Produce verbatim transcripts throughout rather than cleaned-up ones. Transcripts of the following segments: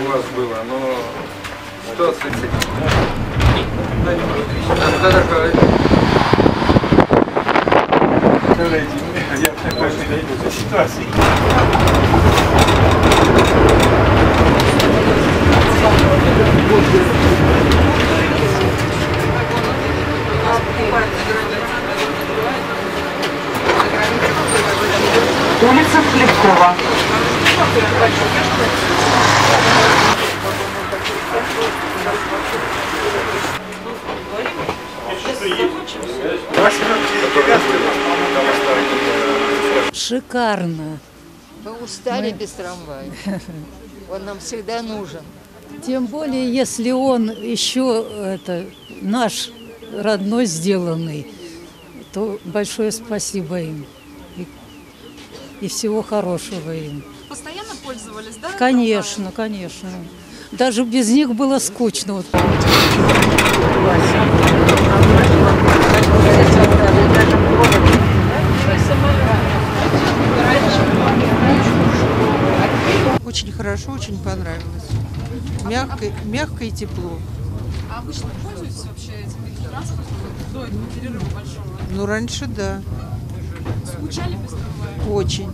у вас было, но сто тридцать. Дорогой. Я такой не дойду до ситуации. Улица Хлебкова. Шикарно. Мы устали Мы... без трамвая. Он нам всегда нужен. Тем более, если он еще это, наш родной сделанный, то большое спасибо им. И, и всего хорошего им. Постоянно пользовались, да? Конечно, конечно. Даже без них было скучно. Вот. Очень хорошо, очень понравилось. Мягко, мягко и тепло. А обычно пользуетесь вообще этим видом транспорта до этого перерыва большого? Ну, раньше да. Скучали без трамвая? Очень.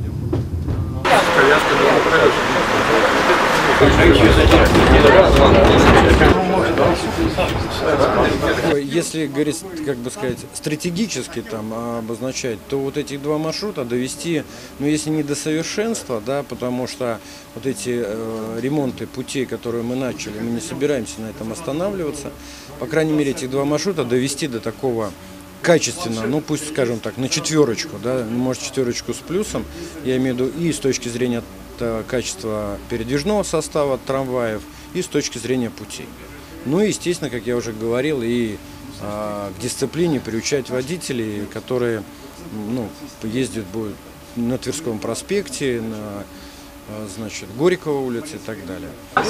Если говорить, как бы сказать, стратегически там обозначать, то вот эти два маршрута довести, ну если не до совершенства, да, потому что вот эти э, ремонты путей, которые мы начали, мы не собираемся на этом останавливаться. По крайней мере, этих два маршрута довести до такого качественно, ну пусть, скажем так, на четверочку, да, может четверочку с плюсом, я имею в виду и с точки зрения качества передвижного состава трамваев, и с точки зрения путей. Ну и, естественно, как я уже говорил, и а, к дисциплине приучать водителей, которые ну, ездят будут на Тверском проспекте, на а, значит, Горького улице и так далее.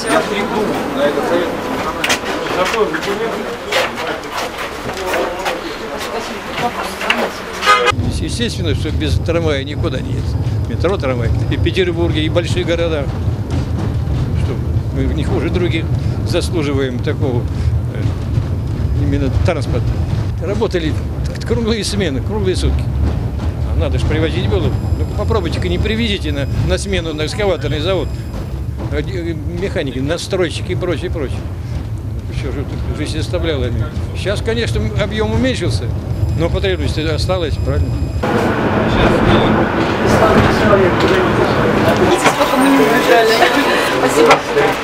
Естественно, что без трамвая никуда не едет. Метро, трамвай. И в Петербурге, и в больших городах. Что мы не хуже других заслуживаем такого именно транспорта. Работали круглые смены, круглые сутки. А надо же привозить было. Ну, попробуйте-ка не привезите на, на смену на экскаваторный завод. Механики, настройщики и прочее, прочее. Что же жизнь оставляла. Сейчас, конечно, объем уменьшился. Но потребность осталась, правильно? Видите, сколько мы не убежали. Спасибо.